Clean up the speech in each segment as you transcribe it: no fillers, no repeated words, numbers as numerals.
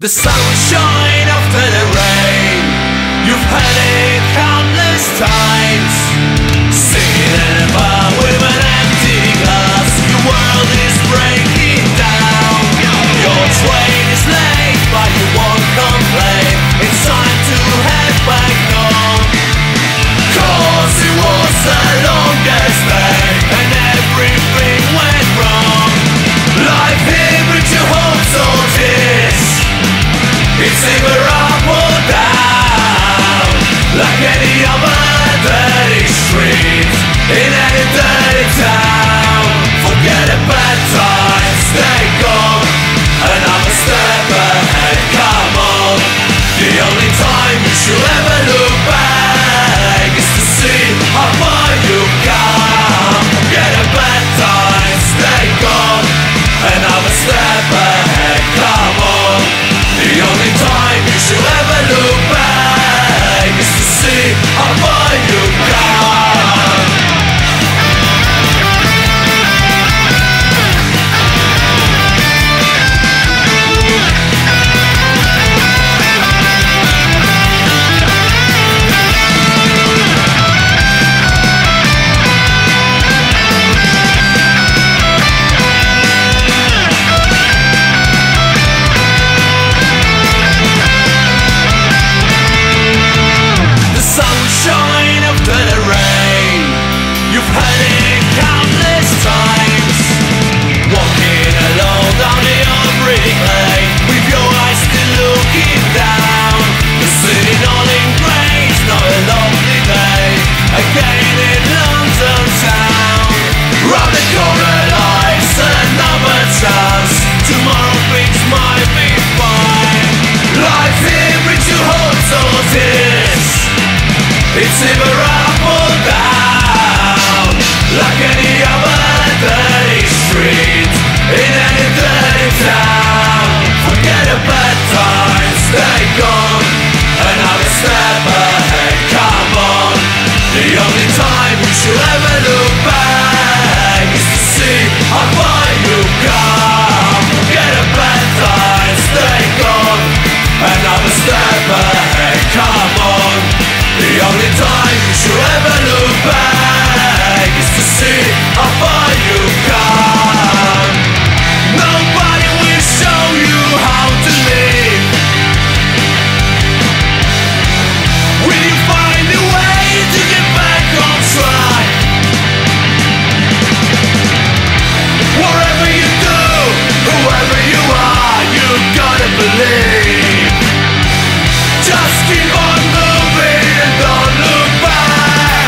The sun will shine after the rain. You've heard it countless times. Singing about with an empty glass. Your world is breaking down. Your train is late, but you won't complain. It's time to head back home. 'Cause it was the longest day, and everything went wrong. Life here brings you hopes or tears. It's either up or down, like any other dirty street in any dirty town. Forget the bad times, they gone. Another step ahead, come on. The only time you should ever look back is to see how far you've come. Forget the bad times, they gone. Another step ahead, come on. The only time you should ever look back is to see how far you've come. Shine after the rain. You've heard it countless times. Walking alone down the old brick lane, with your eyes still looking down. You're sitting all in grey, it's not a lovely day again in London town. Round the corner lies another chance. Tomorrow things might be fine. Life here brings you hopes or tears. It's either up or down, like any other dirty street in any dirty town. Forget the bad times, they gone. Another step ahead, come on. The only time you should ever look back is to see how far you've come. Forget the bad times, they gone. Another step ahead, come on. The only time you should ever look back is to see how far you've come. Nobody will show you how to live. Will you find a way to get back on track? Whatever you do, whoever you are, you gotta believe. Just keep on moving and don't look back.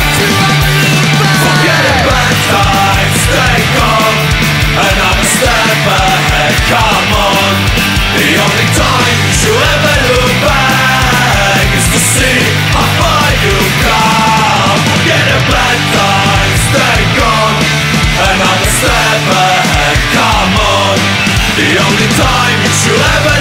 Forget the bad times, they gone. Another step ahead, come on. The only time you should ever look back is to see how far you've come. Forget the bad times, they gone. Another step ahead, come on. The only time you should ever